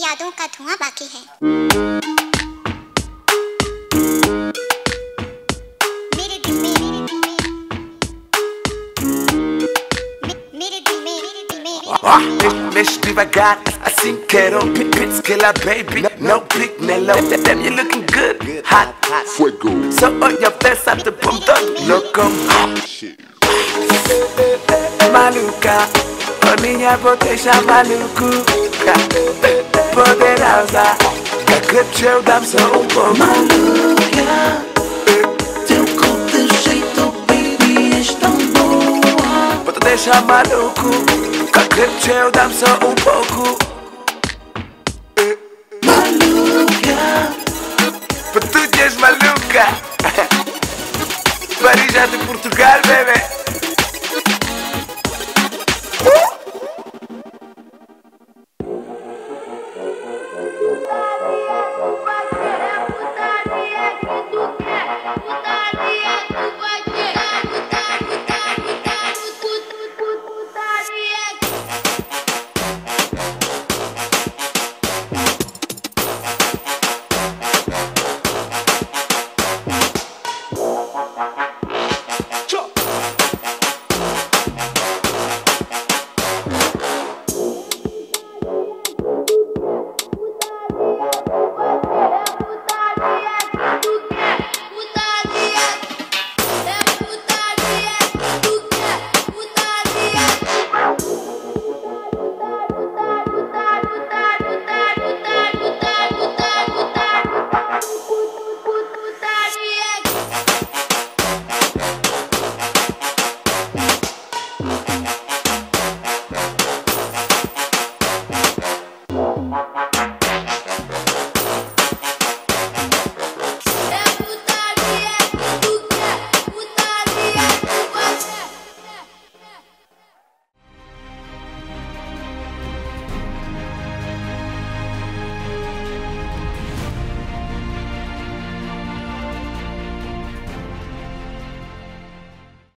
यादों का धुआं बाकी है। मेरे दिल में Mexe devagar, assim quero. Pits que la baby, no big mellow. Damn, you looking good, hot, fuego. So olha peça de ponta, louco. Maluca, oh minha boteja maluco. Poderosa, que cresceu, dá-me só pouco. Maluca, teu corpo de jeito, baby, és tão boa. Vou te deixar maluco. Cresceu, dá-me só pouco. Maluca, Tu és maluca. Paris de Portugal, bebê.